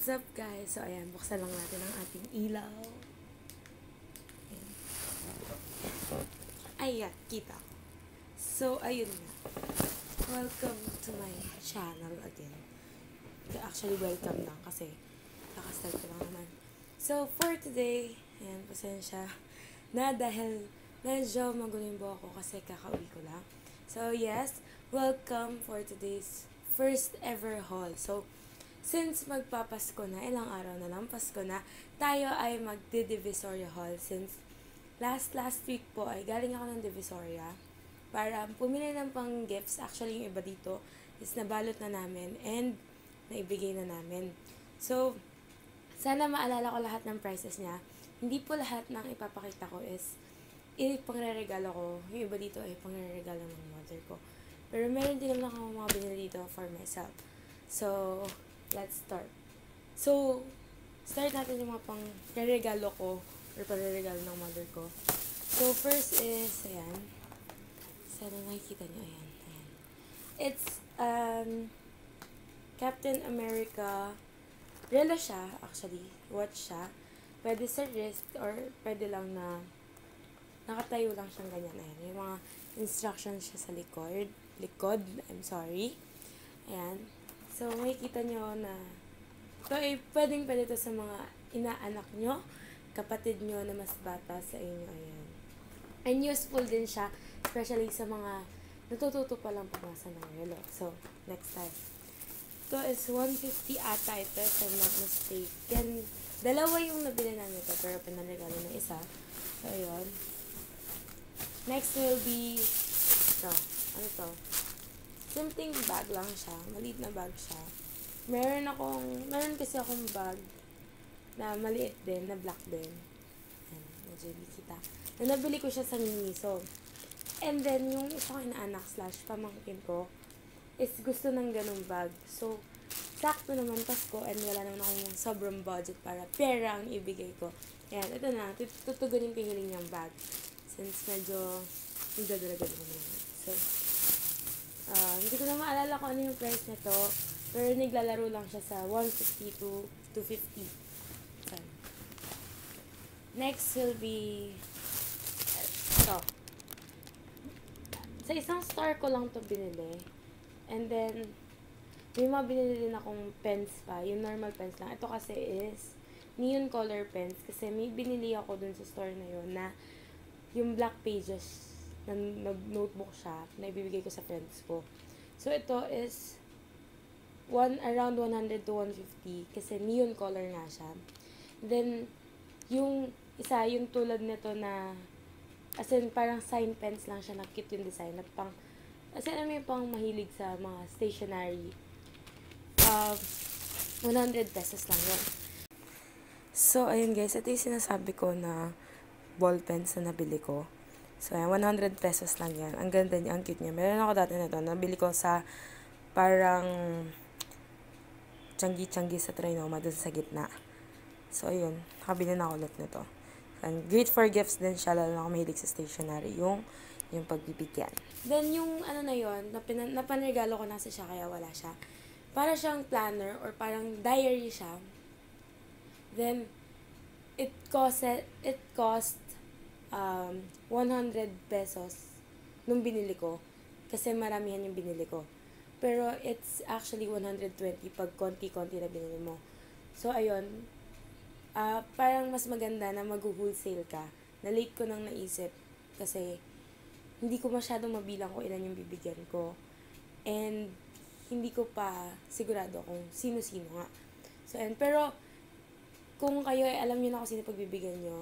up, guys? So, ayan, buksan lang natin ang ating ilaw. Ayan. Ayan, kita ko. So, ayun na. Welcome to my channel again. Actually, welcome lang kasi kakastart ko lang naman. So, for today, ayan, pasensya na dahil medyo magulo yung buhok ko kasi kakauwi ko lang. So, yes, welcome for today's first ever haul. So, since magpapasko na, ilang araw na lang, Pasko na, tayo ay magdi-Divisoria haul. Since last week po ay galing ako ng Divisoria para pumili ng pang gifts. Actually, yung iba dito is nabalot na namin and naibigay na namin. So, sana maalala ko lahat ng prices niya. Hindi po lahat ng ipapakita ko is pangre-regalo ko. Yung iba dito ay pangre-regalo ng mother ko. Pero meron din naman ako mga binili dito for myself. So, let's start. So, start natin yung mga pang-regalo ko or pang-regalo ng mother ko. So, first is, ayan. Sana nakikita nyo, ayan. It's, Captain America. Relo siya, actually. Watch siya. Pwede sa wrist or pwede lang na nakatayo lang siyang ganyan. Ayan. Yung mga instructions siya sa likod. I'm sorry. Ayan. So, makikita nyo na ito ay pwede to sa mga inaanak nyo, kapatid nyo na mas bata sa inyo. Ayan. And useful din siya, especially sa mga natututo pa lang pumasa ng relo. So, next time. Ito is 150 ata ito, if I'm not mistaken. Dalawa yung nabili namin ito, pero pinaregalo ng isa. So, ayun. Next will be ito. Ano to? Simpleng bag lang siya. Maliit na bag siya. Meron kasi akong bag na maliit din, na black din. Ayan, medyo hindi kita. Na nabili ko siya sa Miniso. And then, yung isa ko inaanak / pamangkin ko is gusto ng ganung bag. So, sakto naman Pasko and wala naman akong sobrang budget para pera ang ibigay ko. Ayan, ito na. Tutugunin ko yung hiling niyang bag. Since medyo nagdadala-dala naman. So, hindi ko na maalala kung ano yung price nito. Pero naglalaro lang siya sa 150 to 250. Okay. Next will be ito. Sa isang store ko lang to binili. And then, may mga binili din akong pens pa. Yung normal pens lang. Ito kasi is neon color pens. Kasi may binili ako dun sa store na yun na yung black pages na notebook siya na ibibigay ko sa friends ko. So, ito is around 100 to 150 kasi neon color nga siya. Then, yung isa, yung tulad nito na as in, parang sign pens lang siya na cute yung design. At as in, ano yung pang mahilig sa mga stationery. 100 pesos lang yun. So, ayun guys, ito yung sinasabi ko na ball pens na nabili ko. So, ayan, 100 pesos lang yan. Ang ganda niya, ang cute niya. Meron ako dati na ito. Nabili ko sa parang tiyanggi-tiyanggi sa Trinoma dun sa gitna. So, ayun. Nakabili na ako ulit nito. And great for gifts din siya, lalo na ako mahilig sa stationery. Yung pagbibigyan. Then, yung ano na yun, napanregalo ko nasa siya, kaya wala siya. Para siyang planner or parang diary siya. Then, it cost 100 pesos nung binili ko. Kasi maramihan yung binili ko. Pero it's actually 120 pag konti-konti na binili mo. So, ayun. Parang mas maganda na mag-wholesale ka. Na-late ko nang naisip. Kasi hindi ko masyadong mabilang kung ilan yung bibigyan ko. And hindi ko pa sigurado kung sino-sino nga. So, ayun. Pero kung kayo ay alam nyo na kung sino pagbibigyan nyo,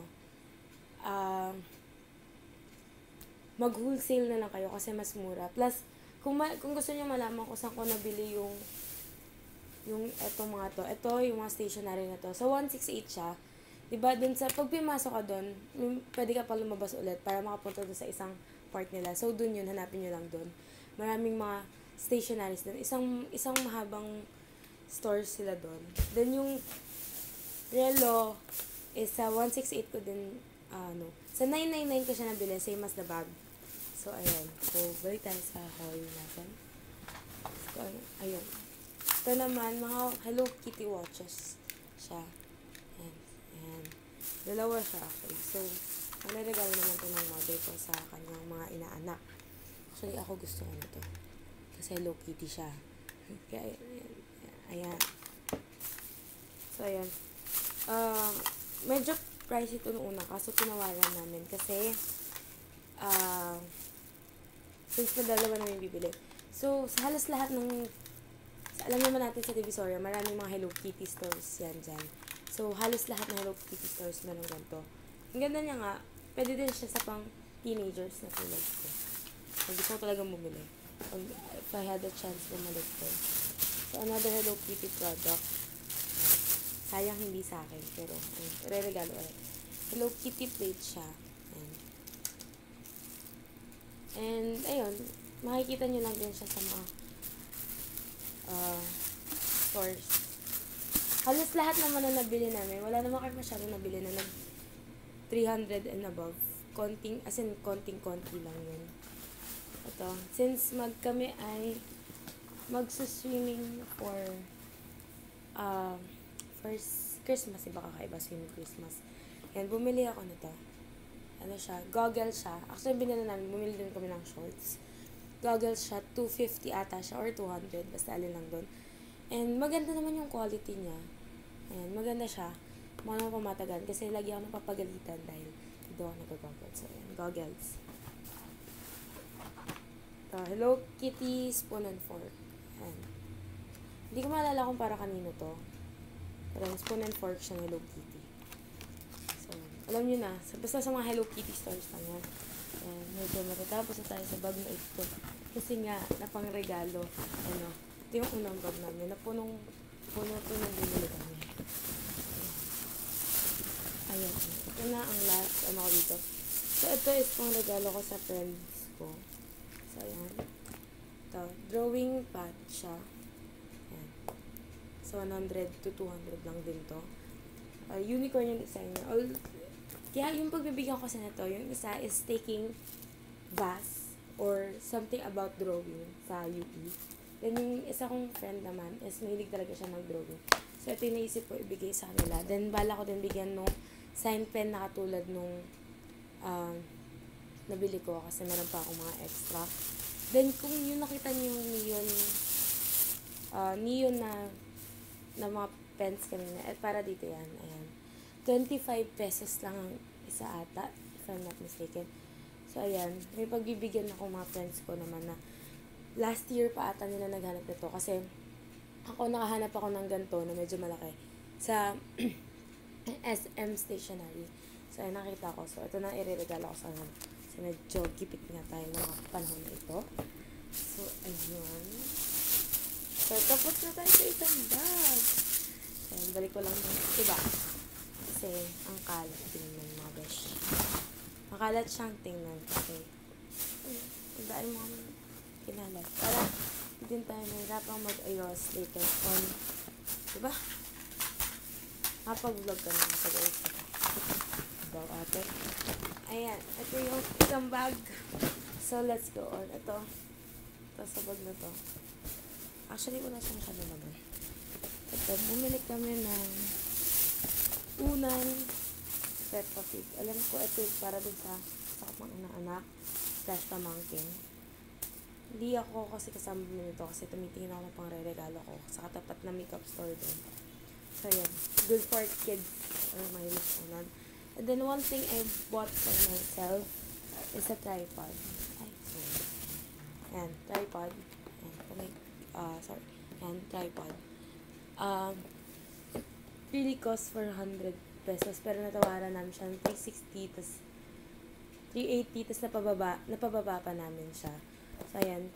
mag-wholesale na lang kayo kasi mas mura. Plus, kung gusto niyo malaman kung saan ko nabili yung etong mga to. Ito, yung mga stationery na to. So, 168 siya. Diba, dun sa, pag pimasok ka dun, pwede ka pa lumabas ulit para makapunta dun sa isang part nila. So, dun yun, hanapin nyo lang dun. Maraming mga stationaries dun. Isang mahabang stores sila dun. Then, yung relo is sa 168 ko din, sa 999 ko siya nabili, same as the bag. So, ayun. So, balik tayo sa haul natin. So, ayun. Ito naman, mga Hello Kitty watches. siya. Ayan. Ayan. Dalawa siya actually. So, regalo naman to ng mother ko sa kanyang mga inaanak. Actually, ako gusto ko nito. Kasi Hello Kitty siya. Kaya, ayan. So, ayan. Medyo pricey ito noong una. Kaso, tinawaran namin. Kasi, since na dalawa namin bibili. So, sa halos lahat ng, alam naman natin sa Divisoria, maraming mga Hello Kitty stores yan dyan. So, halos lahat ng Hello Kitty stores meron ganito. Ang ganda niya nga, pwede din siya sa pang teenagers na tulad ko. So, gusto ko talagang bumili. If I had a chance na malit ko. So, another Hello Kitty product. Sayang hindi sa akin, pero re-regalo ulit. Hello Kitty plate siya. And, ayun, makikita nyo lang din siya sa mga stores. Halos lahat naman na nabili namin, wala naman kayo masyadong nabili na nag 300 and above. Konting, as in, konting-konti lang yun. Ito, since kami ay magsuswimming for first Christmas, iba kakaiba swimming Christmas. Yan, bumili ako nito. Ano siya, goggles siya. Actually, binili namin, bumili din kami ng shorts. Goggles siya, 250 ata siya, or 200, basta alin lang doon. And maganda naman yung quality niya. Ayan, maganda siya. Mukha naman pamatagal, kasi lagi ako napapagalitan dahil hindi ako nag-goggles. So, ayan, goggles. Hello Kitty spoon and fork. Ayan. Hindi ko maalala kung para kanino to. Pero spoon and fork siya Hello Kitty. Alam nyo na, basta sa mga Hello Kitty stores lang yan. And medyo matatapos na tayo sa bag na ito. Kasi nga, napangregalo. Ano, ito yung unang bag namin. Puno ito nang binili kami. Ayan. Ito na ang last, ano ko dito. So, ito is pang regalo ko sa friends ko. So, ayan. Ito, drawing pad siya. Ayan. So, 100 to 200 lang din to. Unicorn yung design niya. Kaya yung pagbibigyan ko sa nito, yung isa is taking VAS or something about drawing sa UE. Then yung isa kong friend naman is mahilig talaga siya mag-drawing. So ito yung naisip ko ibigay sa kanila. Then bala ko din bigyan nung sign pen na katulad nung nabili ko kasi meron pa akong mga extra. Then kung yung nakita niyo yung neon na mga pens kanina, at para dito yan, ayan. 25 pesos lang ang isa ata, if I'm not mistaken. So, ayan. May pagbibigyan ako mga friends ko naman na last year pa ata nila naghanap nito. Kasi, ako nakahanap ako ng ganito na medyo malaki sa SM Stationery. So, ayan, nakita ko. So, ito na ireregalo ko sa kanila. So, medyo gipit nga tayo ng mga panahon na ito. So, ayun. So, tapos na tayo sa isang bag. So, ayan, balik ko lang yung iba. Kasi, ang kalat tingnan mga besh. Makalat siyang tingnan kasi ang dahil mo kami kinalat. Para hindi din tayo nahirapang mag-ayos later on. Diba? Kapag-vlog ka na mag-ayos ka. Diba ate? Ayan. Ito yung isang bag. So, let's go on. Ito sa bag na to. Actually, wala siyang masyado naman. Ito, bumili kami ng unang Peppa Pig. Alam ko, ito para dun sa mga anak / pamangkin. Hindi ako kasi kasama nito kasi tumitingin ako ng pang re-regalo ko sa katapat na makeup store doon. So, yan. Good for kids or my listener. And then, one thing I bought for myself is a tripod. Ay, sorry. Ayan, tripod. Ayan, Ayan, tripod. Really cost 400 pesos pero natawaran namin siya ng 360 tas 380 tas napababa pa namin siya. So ayan,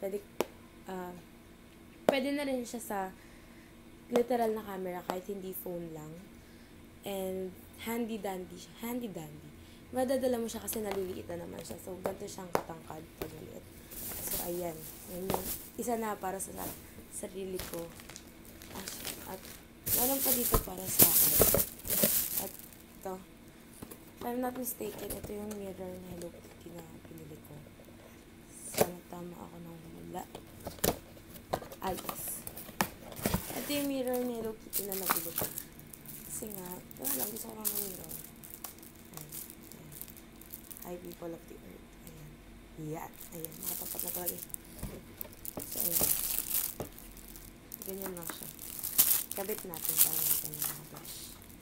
pwede na rin siya sa literal na camera kahit hindi phone lang. And handy dandy siya. Handy dandy. Madadala mo siya kasi naliliit na naman siya. So ganito siyang katangkad pag maliit. So ayan, yan yung isa na para sa sarili ko. At meron pa dito para sa akin. At ito. If I'm not mistaken, ito yung mirror na Hello Kitty na pinili ko. Sana tama ako ng wala. Ayos. Ito yung mirror na Hello Kitty na nabili ko. Kasi nga, wala lang, gusto ko lang ng mirror. Ayan. Ayan. Hi, people of the earth. Ayan. Yan. Ayan. Nakatapat na talaga. So, ayan. Ganyan lang siya. Kabit natin para natin yung mga brush.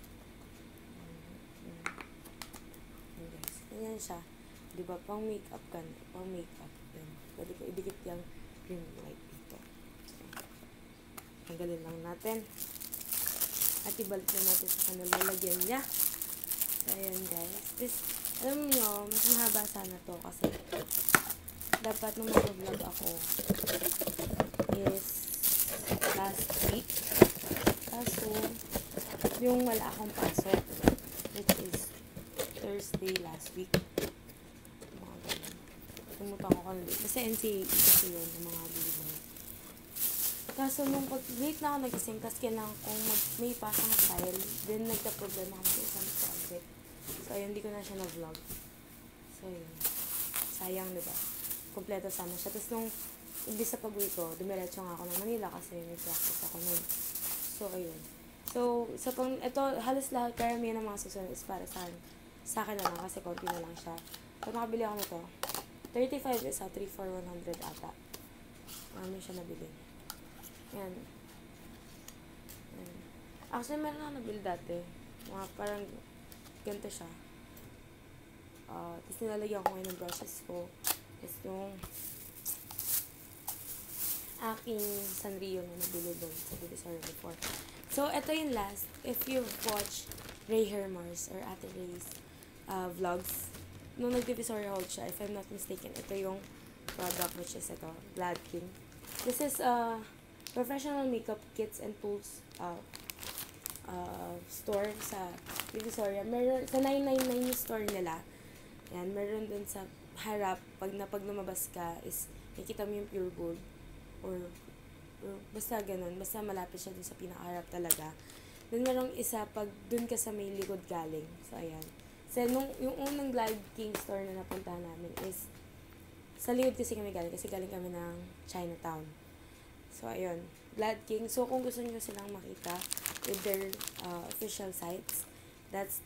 Ayan, guys. Ganyan siya. Diba, pang makeup ka na. Pang makeup. Then, pwede ko idikit yung ring light dito. So, tanggalin lang natin. At ibalik na natin sa kanila. Lalagyan niya. So, ayan guys. This, alam nyo, mas mahaba sana to kasi dapat nung mag-vlog ako is last week. Kaso, yung wala akong pasok, which is Thursday last week. Mga ganun. Tumutan ko kanila. Kasi NCAE kasi yun, yung mga bilibay. Kaso nung late na ako nagising, kasi kailangan kong may pasang file, then nagka-problema ako sa isang project. So, ayun, hindi ko na siya na-vlog. So, yun. Sayang, diba? Kompleto sana siya. Tapos nung imbis sa pag-uwi ko, dumiretso nga ako ng Manila kasi may practice ako nun. So, ayun. So, ito, halos lahat, karamihan ng mga susunod is para sa akin na lang kasi konti na lang siya. So, nakabili ako nito. 35 isa, 3 for 100 ata. Ano siya nabili. Yan. Yan. Actually, meron ako nabili dati. Mga parang ganito siya. Tapos nilalagyan ko ngayon ng brushes ko. Tapos yung aking Sanrio na nabili doon sa Divisoria before. So, ito yung last. If you've watched Ray Hermars or Ate Ray's vlogs, nung nag-Divisoria hold siya, if I'm not mistaken, ito yung product which is ito, Glad King. This is professional makeup kits and tools store sa Divisoria. Meron, sa 999 yung store nila. Yan, meron dun sa harap, pag lumabas ka, is nakikita mo yung pure gold. Or basta ganun, basta malapit siya dun sa pinakaharap talaga. Then, merong isa, pag dun ka sa may likod galing. So, ayan. So, yung unang Glad King store na napuntahan namin is, sa likod kasi kami galing, kasi galing kami ng Chinatown. So, ayun. Glad King. So, kung gusto niyo silang makita with their official sites, that's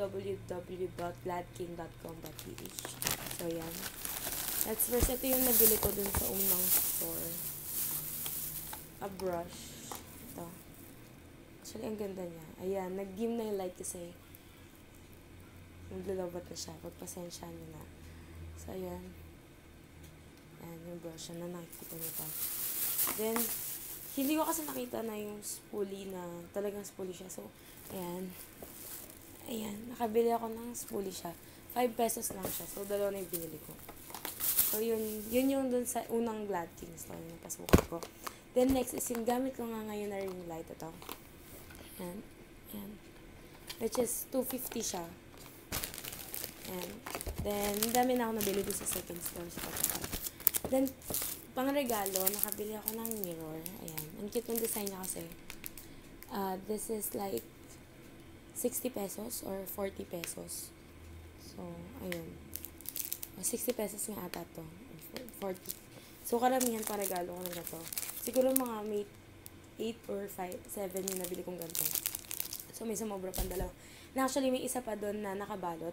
www.gladking.com.ph. So, yan. That's first. Ito yung nabili ko dun sa unang store. A brush. Ito. Actually, ang ganda niya. Ayan. Nag-dim na yung light kasi naglalabat na siya. Pagpasensya niyo na. So, ayan. Ayan yung brush na nakikita niyo pa. Then, hindi ko kasi nakita na yung spoolie na talagang spoolie siya. So, ayan. Ayan. Nakabili ako ng spoolie siya. 5 pesos lang siya. So, dalawa na yung binili ko. So, yun yung dun sa unang Glad King store na pasukan ko. Then, next is yung gamit ko nga ngayon na ring light. Ito. Ayan. Ayan. Which is 250 siya. Ayan. Then, dami na ako nabili dun sa second store. Then, pang regalo, nakabili ako ng mirror. Ayan. Ang cute ng design niya kasi. This is like 60 pesos or 40 pesos. So, ayun. 60 pesos nga ata to. 40. So, karamihan pang regalo ko ng gato. Siguro mga may 8 or 5, 7 yung nabili kong ganito. So, may sumobra pang dalawa. Na actually, may isa pa doon na nakabalot.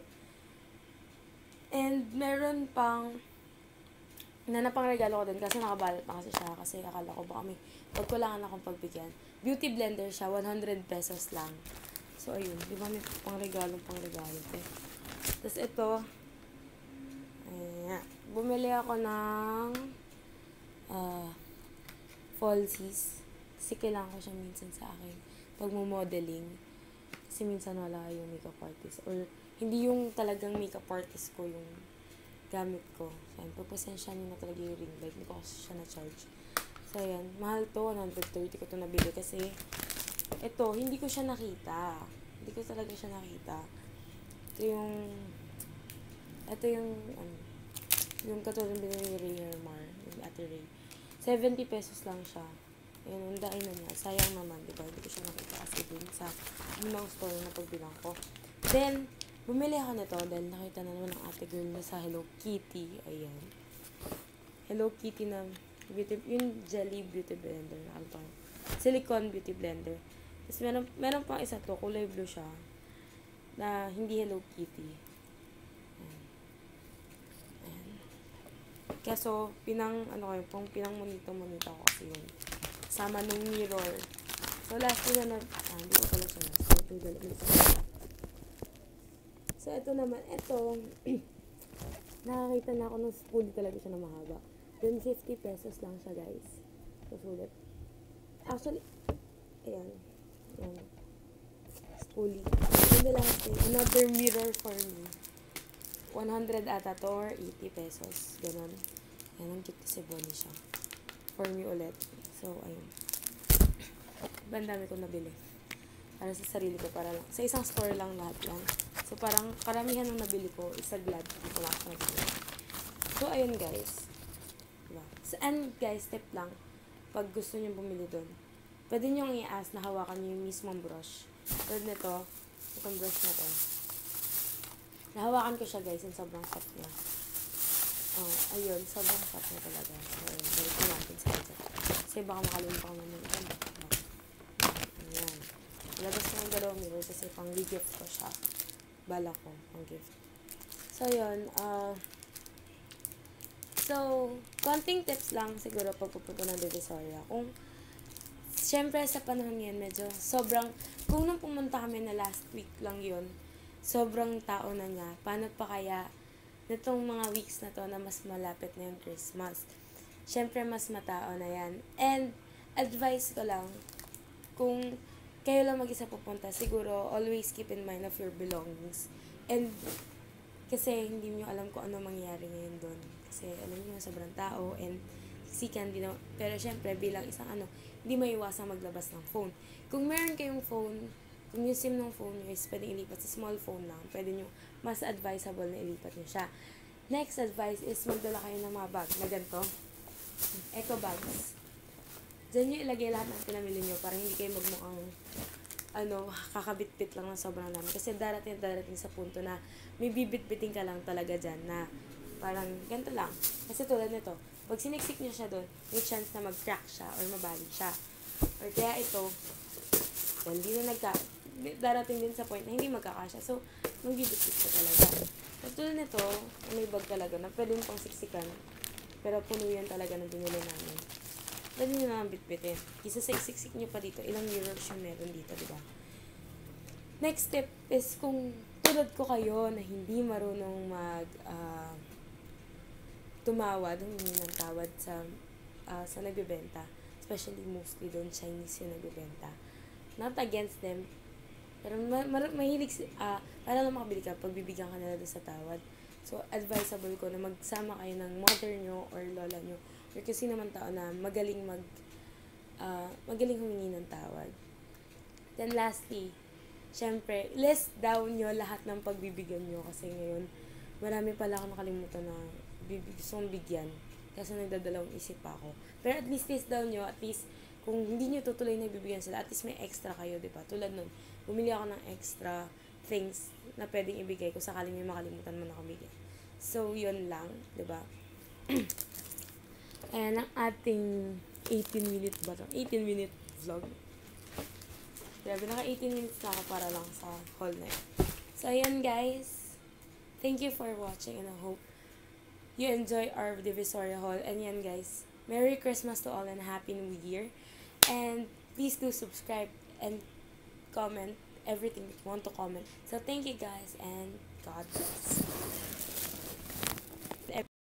And, meron pang na napangregalo ko din kasi nakabalot na kasi siya kasi akala ko baka may pagkulangan akong pagbigyan. Beauty blender siya, 100 pesos lang. So, ayun. Di ba may pangregalo. Tapos, ito. Ayan. Bumili ako ng falsies. Kasi kailangan ko siya minsan sa akin pagmo-modeling. Kasi minsan wala yung makeup artist. Or, hindi yung talagang makeup artist ko yung gamit ko. Ayan, pagpasensya nyo na talaga yung ring light. Hindi ko kasi siya na-charge. So, ayan. Mahal to. 130 ko to nabili kasi ito, hindi ko siya nakita. Hindi ko talaga siya nakita. Ito yung katulad binili ni Ray Hermar, yung Ate Ray. 70 pesos lang siya. Ayan, ang dain na niya. Sayang naman, diba? Hindi ko siya nakita kasi dun sa unang store na pagbilang ko. Then, bumili ako nito dahil nakita na naman ng ate girl na sa Hello Kitty. Ayan. Hello Kitty na beauty, yung jelly beauty blender. Silicone beauty blender. Tapos meron pang isa to, kulay blue siya, na hindi Hello Kitty. Ayan. Kaso, pinang monito ko kasi yun. Sama nung mirror. So, last na hindi ko pala siya last. Itong galit na sa kanya. So, ito naman, nakakita na ako ng spoolie talaga siya na mahaba. Then, 50 pesos lang siya, guys. So, sulit. Actually, ayan. Spoolie. And the last thing, another mirror for me. 100 ata to or 80 pesos. Ganon. Yan, ang cute kasi Bonnie siya. For me ulit. So, ayun. Ang dami ko nabili. Para sa sarili ko, para lang. Sa isang store lang lahat yan. So, parang karamihan ng nabili ko, isa glad. Ito lang ako nabili. So, ayun guys. Diba? So, and guys, tip lang. Pag gusto nyo bumili doon, pwede nyo i-ask na hawakan nyo yung mismong brush. Tulad nito, itong brush na to. Nahawakan ko siya guys, yung sobrang soft niya. Ayun, sobrang soft niya talaga. So, balik ko natin sa kanya. Kasi baka makalimutan ko naman ito. Ayan. Labas ko yung dalawang mirror kasi pang gift ko siya. Bala ko, pang gift. So, yun. So, konting tips lang siguro pag pupunta ng Divisoria. Siyempre sa panahon ngayon, medyo kung nung pumunta kami na last week lang yun, sobrang tao na niya. Paano pa kaya nitong mga weeks na to na mas malapit na yung Christmas? Siyempre, mas matao na yan. And, advice ko lang, kung kayo lang mag-isa pupunta, siguro, always keep in mind of your belongings. And, kasi hindi nyo alam kung ano mangyayari ngayon doon. Kasi, alam nyo, sobrang tao, and sikan din na, pero syempre, bilang isang hindi maiwasang maglabas ng phone. Kung meron kayong phone, kung yung SIM ng phone nyo is pwedeng ilipat sa small phone lang, pwede nyo, mas advisable na ilipat nyo siya. Next advice is magdala kayo ng mga bag na ganito. Eco bags. Diyan nyo ilagay lahat ng pinamili nyo para hindi kayo magmukhang kakabit-bit lang ng sobrang dami. Kasi darating sa punto na may bibit-biting ka lang talaga dyan na parang ganito lang. Kasi tulad nito, pag siniksik nyo siya doon, may chance na mag-crack siya or mabali siya. Or kaya ito, hindi na darating din sa point na hindi magkakasya. So, magbibit-bit ka talaga. Tapos tulad nito, may bag talaga na pwede mo pang siksikan. Pero puno yan talaga ng binili namin. Pwede nyo naman bitbitin. Isa sa siksik nyo pa dito, ilang mirrors yung meron dito, diba? Next step is kung tulad ko kayo na hindi marunong tumawad, humingi ng tawad sa nagbebenta. Especially mostly doon Chinese yung nagbebenta. Not against them. Pero mahilig, para lang makabili ka, pagbibigyan ka nila doon sa tawad. So, advisable ko na magsama kayo ng mother nyo or lola nyo or kasi naman tao na magaling humingi ng tawad. Then lastly, syempre, list down nyo lahat ng pagbibigyan nyo kasi ngayon, marami pala ako nakalimutan na gustong bigyan kasi nagdadalawang isip pa ako. Pero at least list down nyo, at least kung hindi nyo tutuloy na ibibigyan sila, at least may extra kayo, diba? Tulad nun, bumili ako ng extra things na pwedeng ibigay ko sakaling may makalimutan mo na kabigyan. So, yun lang, diba? Ayan ang ating 18-minute vlog. Grabe, naka 18 minutes na ako para lang sa haul na yun. So, ayan guys. Thank you for watching and I hope you enjoy our Divisoria haul. And yan guys, Merry Christmas to all and Happy New Year. And please do subscribe and comment everything that you want to comment. So, thank you guys and God bless.